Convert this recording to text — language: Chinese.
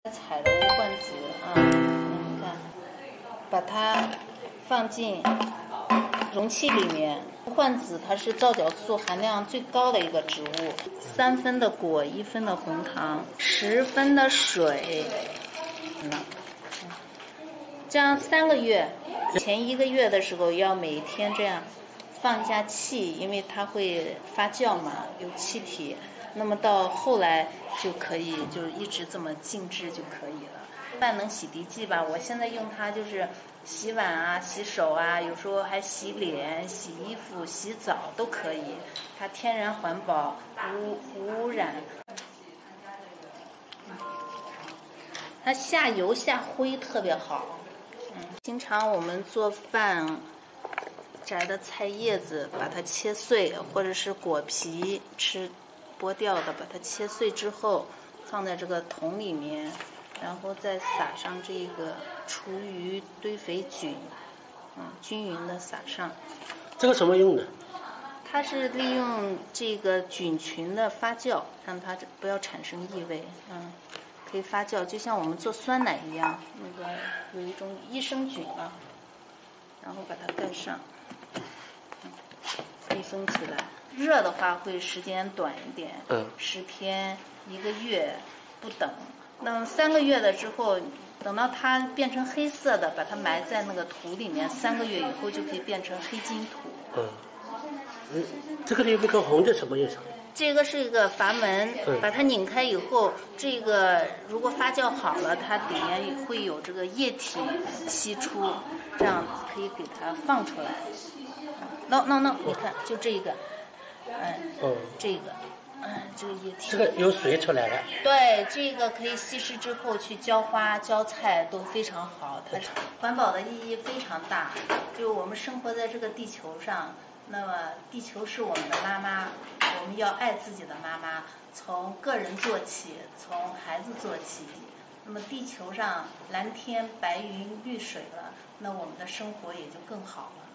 采的乌换子啊，你看，把它放进容器里面。乌换子它是皂角素含量最高的一个植物，3分的果，1分的红糖，10分的水，这样3个月，前1个月的时候要每天这样放一下气，因为它会发酵嘛，有气体。那么到后来就可以就一直这么静置就可以了。万能洗涤剂吧，我现在用它就是洗碗啊、洗手啊，有时候还洗脸、洗衣服、洗澡都可以。它天然环保，无污染。它下油下灰特别好。经常我们做饭摘的菜叶子，把它切碎，或者是果皮剥掉的，把它切碎之后放在这个桶里面，然后再撒上这个厨余堆肥菌，均匀的撒上。 这个什么用的？ 它是利用这个菌群的发酵，让它不要产生异味，可以发酵，就像我们做酸奶一样，那个有一种益生菌啊，然后把它盖上，密封起来。热的话会时间短一点，10天1个月不等。那么3个月了之后，等到它变成黑色的，把它埋在那个土里面，3个月以后就可以变成黑金土。 这个里面个红的什么意思？ 这个是一个阀门，把它拧开以后，这个如果发酵好了，它里面会有这个液体析出，这样可以给它放出来。你看，就这个，这个，这个液体， 这个有水出来了。 对，这个可以稀释之后去浇花、浇菜都非常好，它环保的意义非常大。就我们生活在这个地球上，那么地球是我们的妈妈，我们要爱自己的妈妈，从个人做起，从孩子做起。那么地球上蓝天白云绿水了，那我们的生活也就更好了。